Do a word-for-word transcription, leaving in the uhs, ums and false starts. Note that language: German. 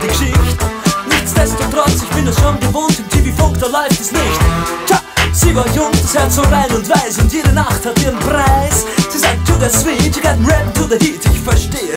die Geschichte. Nichtsdestotrotz, ich bin es schon gewohnt, im T V-Funk, da läuft es nicht. Tja, sie war jung, das Herz so rein und weiß und jede Nacht hat ihren Preis. Sie sagt, to the sweet, you got rap to the heat, ich verstehe.